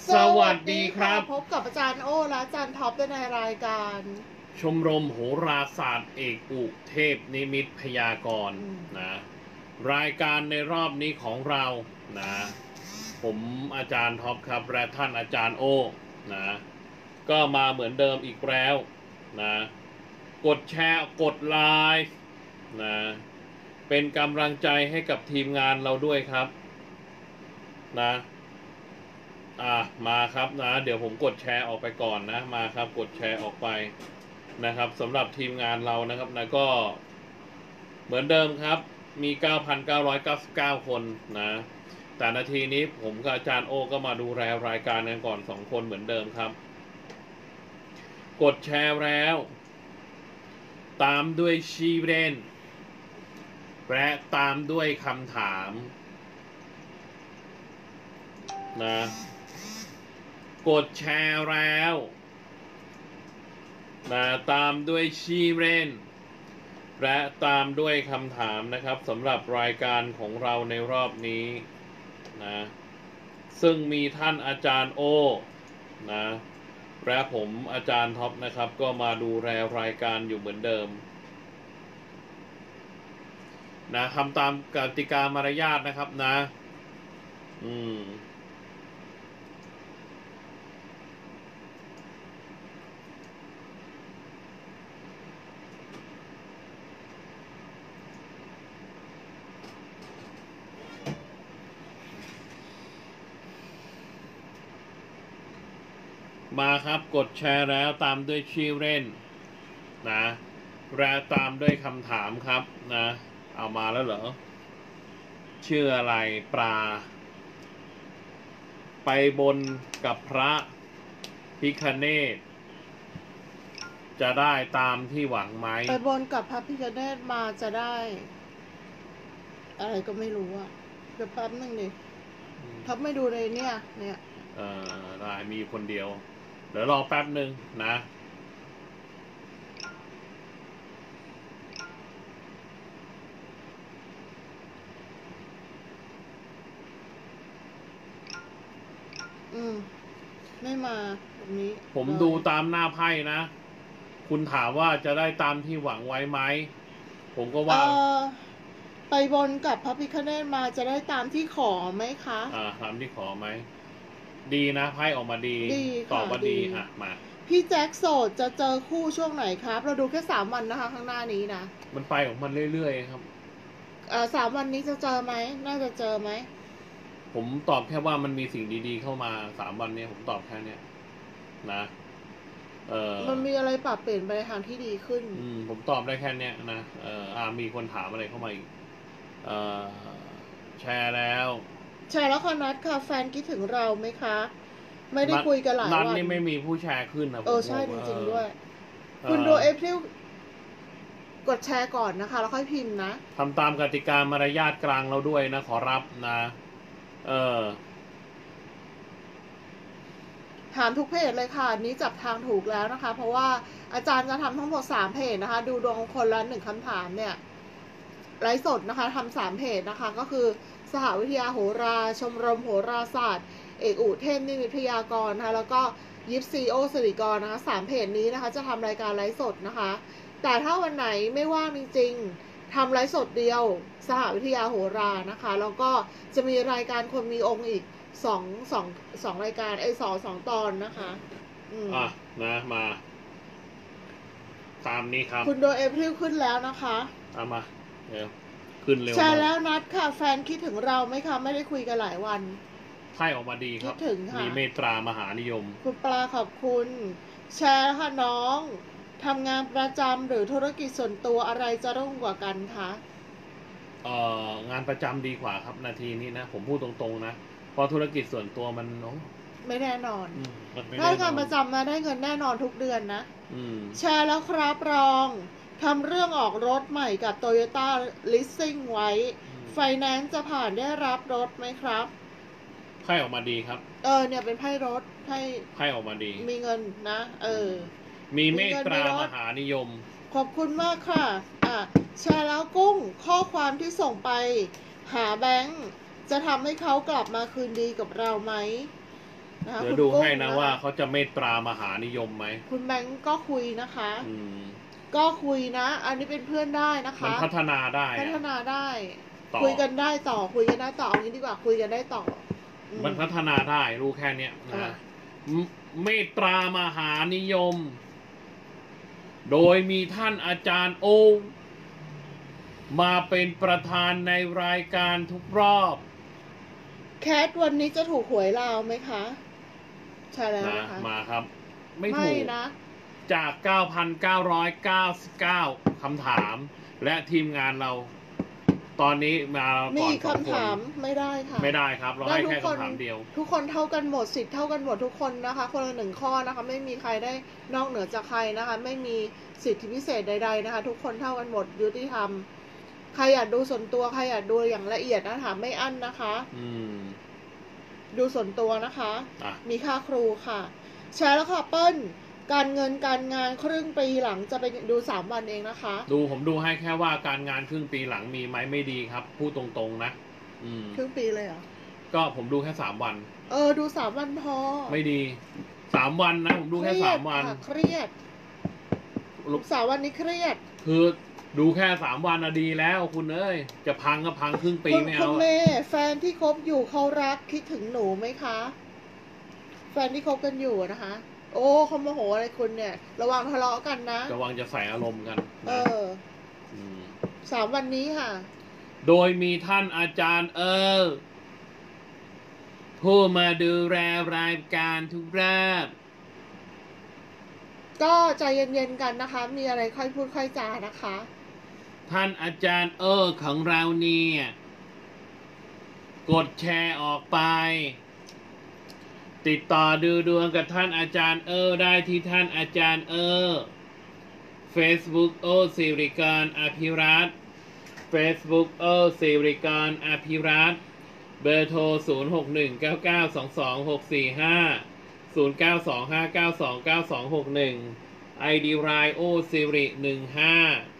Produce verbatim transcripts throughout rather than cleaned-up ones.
สวัสดีครับพบกับอาจารย์โอ้และอาจารย์ท็อปในรายการชมรมโหราศาสตร์เอกอุเทพนิมิตพยากรณ์นะรายการในรอบนี้ของเรานะผมอาจารย์ท็อปครับและท่านอาจารย์โอ้นะก็มาเหมือนเดิมอีกแล้วนะกดแชร์กดไลค์นะเป็นกำลังใจให้กับทีมงานเราด้วยครับนะอ่ะมาครับนะเดี๋ยวผมกดแชร์ออกไปก่อนนะมาครับกดแชร์ออกไปนะครับสำหรับทีมงานเรานะครับนะก็เหมือนเดิมครับมี เก้าพันเก้าร้อยเก้าสิบเก้า คนนะแต่นาทีนี้ผมกับอาจารย์โอก็มาดูแลรายการกันก่อนสองคนเหมือนเดิมครับกดแชร์แล้วตามด้วยชีเรนและตามด้วยคำถามนะกดแชร์แล้วนะตามด้วยชีเรนและตามด้วยคำถามนะครับสำหรับรายการของเราในรอบนี้นะซึ่งมีท่านอาจารย์โอนะและผมอาจารย์ท็อปนะครับก็มาดูแลรายการอยู่เหมือนเดิมนะทำตามกติกามารยาทนะครับนะอืมมาครับกดแชร์แล้วตามด้วยชื่อเล่นนะและตามด้วยคำถามครับนะเอามาแล้วเหรอชื่ออะไรปลาไปบนกับพระพิฆเนศจะได้ตามที่หวังไหมไปบนกับพระพิฆเนศมาจะได้อะไรก็ไม่รู้อะเดี๋ยวแป๊บนึงดิท็อปไม่ดูเลยเนี่ยเนี่ยเออได้มีคนเดียวเดี๋ยวรอแป๊บนึงนะอืมไม่มาแบบนี้ผมดูตามหน้าไพ่นะคุณถามว่าจะได้ตามที่หวังไว้ไหมผมก็ว่าไปบนกับพระพิฆเนศมาจะได้ตามที่ขอไหมคะอ่าตามที่ขอไหมดีนะไพ่ออกมาดีตอบว่าดีอ่ะมาพี่แจ็คโสดจะเจอคู่ช่วงไหนครับเราดูแค่สามวันนะคะข้างหน้านี้นะมันไปของมันเรื่อยๆครับเอ่อสามวันนี้จะเจอไหมน่าจะเจอไหมผมตอบแค่ว่ามันมีสิ่งดีๆเข้ามาสามวันนี้ผมตอบแค่เนี้ยนะเออมันมีอะไรปรับเปลี่ยนไปทางที่ดีขึ้นอืมผมตอบได้แค่เนี้ยนะเอออ่ามีคนถามอะไรเข้ามาอีกเออแชร์แล้วแชร์แล้วค่ะนัดค่ะแฟนคิดถึงเราไหมคะไม่ได้คุยกันหลายวันนัดนี่ไม่มีผู้แชร์ขึ้นนะเออใช่จริงๆด้วยคุณดูเอพริลกดแชร์ก่อนนะคะแล้วค่อยพิมพ์นะทำตามกติกามารยาทกลางเราด้วยนะขอรับนะเออถามทุกเพจเลยค่ะนี้จับทางถูกแล้วนะคะเพราะว่าอาจารย์จะทำทั้งหมดสามเพจนะคะดูดวงคนละหนึ่งคำถามเนี่ยไลฟ์สดนะคะทำสามเพจนะคะก็คือสหวิทยาโหราชมรมโหราศาสตร์เอกอุเทพนิมิตพยากรณ์นะคะแล้วก็ยิปซีโอสิริกรนะคะสามเพจนี้นะคะจะทำรายการไลฟ์สดนะคะแต่ถ้าวันไหนไม่ว่างจริงๆทำไลฟ์สดเดียวสหวิทยาโหรานะคะแล้วก็จะมีรายการคนมีองค์อีกสองสองสองรายการไอ้สองสองตอนนะคะอืมอ่ะนะมาตามนี้ครับคุณโดเอพริลขึ้นแล้วนะคะเอามาเดี๋ยวขึ้นเร็วใช่แล้วนัดค่ะแฟนคิดถึงเราไหมคะไม่ได้คุยกันหลายวันไพ่ออกมาดีครับคิดถึงค่ะมีเมตตามหานิยมคุณปลาขอบคุณแชร์ค่ะน้องทำงานประจำหรือธุรกิจส่วนตัวอะไรจะรุ่งกว่ากันคะเอ่องานประจำดีกว่าครับนาทีนี้นะผมพูดตรงๆนะเพราะธุรกิจส่วนตัวมันโอ้ไม่แน่นอนถ้างานประจำนะได้เงินแน่นอนทุกเดือนนะแชร์แล้วครับรองทำเรื่องออกรถใหม่กับ Toyota Leasing ไว้ไฟแนนซ์จะผ่านได้รับรถไหมครับไพ่ออกมาดีครับเออเนี่ยเป็นไพ่รถไพ่ไพ่ออกมาดีมีเงินนะเออมีเมตตามหานิยมขอบคุณมากค่ะอ่ะแชร์แล้วกุ้งข้อความที่ส่งไปหาแบงค์จะทำให้เขากลับมาคืนดีกับเราไหมนะคะเดี๋ยวคุณดูกุ้งให้นะคว่าเขาจะเมตตามหานิยมไหมคุณแบงก์ก็คุยนะคะอืมก็คุยนะ อันนี้เป็นเพื่อนได้นะคะมันพัฒนาได้พัฒอะนาได้ต่อคุยกันได้ต่อคุยกันได้ต่อเอางี้ดีกว่าคุยกันได้ต่ออืมันพัฒนาได้รู้แค่เนี้ยอ่านะเมตตามหานิยม โดยมีท่านอาจารย์โอ มาเป็นประธานในรายการทุกรอบแคทวันนี้จะถูกหวยลาวไหมคะ ใช่แล้วนะนะคะมาครับ ไม่ถูไม่กนะจาก เก้าพันเก้าร้อยเก้าสิบเก้า คำถาม และทีมงานเรา ตอนนี้มามีก่อนอีกสองคำคนถามไม่ได้ค่ะไม่ได้ครับ เราได้ให้ทุกแค่คนคำถามเดียวทุกคนเท่ากันหมดสิทธิ์เท่ากันหมดทุกคนนะคะ คนละหนึ่งข้อนะคะ ไม่มีใครได้นอกเหนือจากใครนะคะ ไม่มีสิทธิพิเศษใดๆนะคะ ทุกคนเท่ากันหมดยุติธรรม ใครอยากดูส่วนตัวใครอยากดูอย่างละเอียดนะถามไม่อั้นนะคะอืมดูส่วนตัวนะคะอ่ะมีค่าครูค่ะ แชร์แล้วค่ะเปิ้ล การเงินการงานครึ่งปีหลังจะไปดูสามวันเองนะคะดูผมดูให้แค่ว่าการงานครึ่งปีหลังมีไหมไม่ดีครับ พูดตรงๆนะ อืมครึ่งปีเลยเหรอก็ผมดูแค่สามวันเออ ดูสามวันพอไม่ดีสามวันนะ ผมดูแค่สามวันเครียดค่ะเครียดลูกสาววันนี้เครียดคือดูแค่สามวันอะดีแล้วคุณเอ้ย จะพังก็พังครึ่งปีคุณไม่คุเอาณเมย์แฟนที่คบอยู่เขารักคิดถึงหนูไหมคะ แฟนที่คบกันอยู่นะคะ โอ้เขาโมโหอะไรคุณเนี่ย ระวังทะเลาะกันนะระวังจะใส่อารมณ์กันเอนะอมสามวันนี้ค่ะโดยมีท่านอาจารย์เออ ผู้มาดูแลรายการทุกรอบก็ใจเย็นๆกันนะคะ มีอะไรค่อยพูดค่อยจานะคะท่านอาจารย์เออของเราเนี่ย กดแชร์ออกไป ติดต่อดูดวงกับท่านอาจารย์เออได้ที่ท่านอาจารย์เออ Facebook โอสิริกรอภิรัตน์ Facebook โอสิริกรอภิรัตน์เบอร์โทร ศูนย์ หก หนึ่ง เก้า เก้า สอง สอง หก สี่ ห้า ศูนย์ เก้า สอง ห้า เก้า สอง เก้า สอง หก หนึ่ง ไอ ดี ไลน์ โอสิริหนึ่งห้า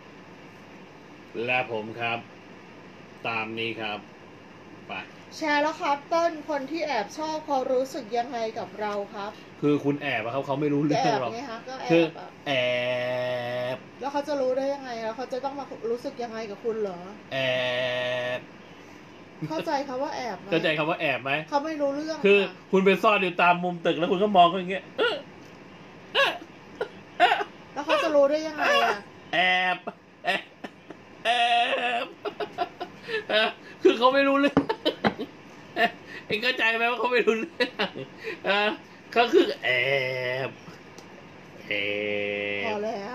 และผมครับ ตามนี้ครับ ไปแชร์แล้วครับเต้นคนที่แอบชอบเขารู้สึกยังไงกับเราครับคือคุณแอบอะครับเขาไม่รู้ก็เรื่อแอง บหรอกไงคะก็แอคือบอะแอบแล้วเขาจะรู้ได้ยังไงแล้วเขาจะต้องมารู้สึกยังไงกับคุณเหรอแอบเข้าใจคำว่าแอบไหมเข้าใจคำว่าแอบไหมเขาไม่รู้เรื่องคือค่ะคุณไปซ่อนอยู่ตามมุมตึกแล้วคุณก็มองเขาอย่างเงี้ยเอ๊ะเอ๊ะเอ๊ะแล้วเขาจะรู้ได้ยังไงอ่ะแอบแอบแอบเออคือเขาไม่รู้เรื่องเอ๊ะเองเข้าใจไหมว่าเขาไม่รู้เรื่องเออเขาคือแอบแอพอบ แล้ว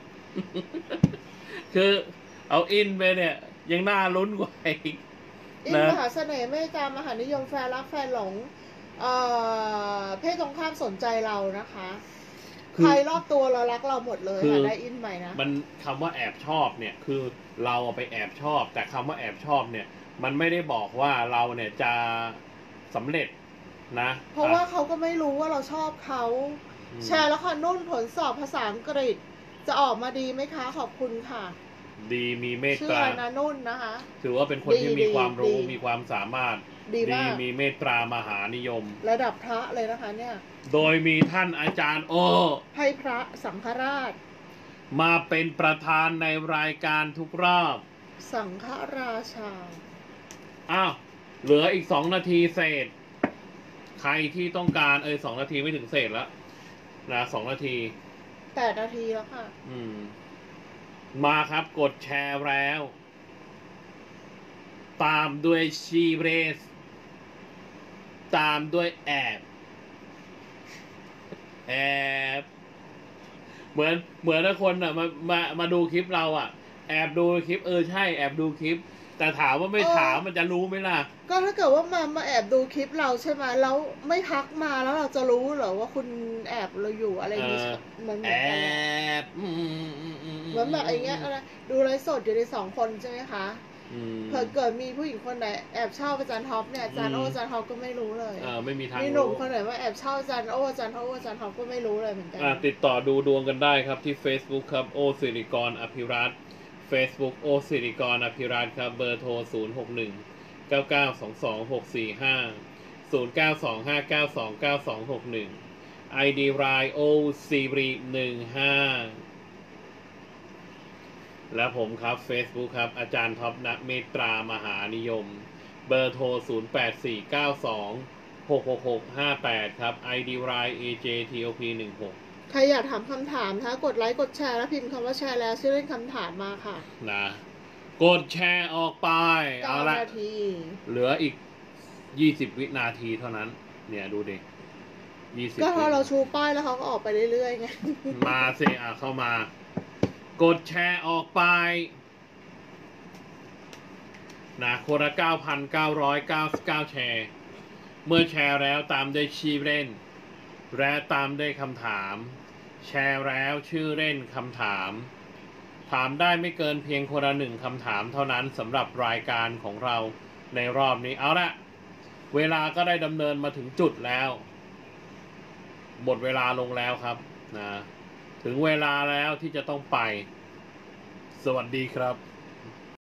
คือเอาอินไปเนี่ย ยังน่าลุ้นกว่าอีกอินนะมหาเสน่ห์เมตตามหานิยมแฟนรักแฟนหลงเอ่อเพศตรงข้ามสนใจเรานะคะคือใครรอบตัวเรารักเราหมดเลยคือค่ะได้อินใหม่นะมันคำว่าแอบชอบเนี่ย คือเราเอาไปแอบชอบ แต่คำว่าแอบชอบเนี่ย มันไม่ได้บอกว่าเราเนี่ยจะสำเร็จนะเพราะว่าอ่เขาก็ไม่รู้ว่าเราชอบเขาอืมแชร์แล้วค่ะนุ่นผลสอบภาษาอังกฤษ จะออกมาดีไหมคะขอบคุณค่ะดีมีเมตชื่อตาอะไรนะนุ่นนะคะถือว่าเป็นคนที่ดีมีความรู้ดีมีความสามารถดีมากมีเมตตามหานิยมระดับพระเลยนะคะเนี่ยโดยมีท่านอาจารย์โอให้พระสังฆราชมาเป็นประธานในรายการทุกรอบสังฆราชาอ้าว เหลืออีกสองนาทีเศษ ใครที่ต้องการเออสองนาทีไม่ถึงเศษแล้วนะสองนาทีแปดนาทีแล้วค่ะอืม มาครับกดแชร์แล้ว ตามด้วยชีเรส ตามด้วยแอบ แอบ เหมือนเหมือนถ้าคนอ่ะมามามาดูคลิปเราอ่ะ แอบดูคลิปเออใช่แอบดูคลิป แต่ถามว่าไม่เออถามมันจะรู้ไหมล่ะก็ถ้าเกิดว่ามามาแอบดูคลิปเราใช่ไหมแล้วไม่ทักมาแล้วเราจะรู้เหรอว่าคุณแอบเราอยู่อะไรอย่างงี้เออเหมือนเหแอมือนกันอะบอืมอืมอืมเหมือนแบบอย่างเงี้ยอะไรดูไลฟ์สดอยู่ในสองคนใช่ไหมคะอืมเผื่อเกิดมีผู้หญิงคนไหนแอบชอบอาจารย์ท็อปเนี่ยอาจารย์อืมโออาจารย์ท็อปก็ไม่รู้เลยเออไม่มีทางมีหนุ่มรู้คนไหนว่าแอบชอบอาจารย์โออาจารย์ท็อปอาจารย์ท็อปก็ไม่รู้เลยเหมือนกันอ่ะติดต่อดูดวงกันได้ครับที่ Facebook ครับโอสิริกรอภิรัตน์ Facebook โอสิริกรอภิรัตน์ครับเบอร์โทร ศูนย์ หก หนึ่ง เก้า เก้า สอง สอง หก สี่ ห้าศูนย์ เก้า สอง ห้า เก้า สอง เก้า สอง หก หนึ่ง ไอ ดี ไลน์ โอ ซี บี หนึ่ง ห้า และผมครับ Facebook ครับอาจารย์ท็อปณเมตตามหานิยม เบอร์โทร ศูนย์ แปด สี่ เก้า สอง หก หก หก ห้า แปด ครับ ไอ ดี ไลน์ เอ เจ ที โอ พี หนึ่ง หกใครอยากถามคำถามนะคะกดไลค์กดแชร์แล้วพิมพ์คำว่าแชร์แล้วชื่อเล่นคำถามมาค่ะนะ กดแชร์ออกไป เอาเก้าละนาทีเหลืออีก ยี่สิบ วินาทีเท่านั้น เนี่ยดูดิยี่สิบก็ถ้าเราวิชูป้ายแล้วเขาก็ออกไปเรื่อยๆไงมาสิอ่ะเข้ามา กดแชร์ออกไปนะคนละเก้าพันเก้าร้อยเก้าสิบเก้าแชร์ เมื่อแชร์แล้วตามด้วยชื่อเล่น และตามด้วยคำถาม แชร์แล้วชื่อเล่นคำถาม ถามได้ไม่เกินเพียงคนละหนึ่งคำถามเท่านั้นสำหรับรายการของเราในรอบนี้เอาละเวลาก็ได้ดำเนินมาถึงจุดแล้วหมดเวลาลงแล้วครับนะถึงเวลาแล้วที่จะต้องไป สวัสดีครับ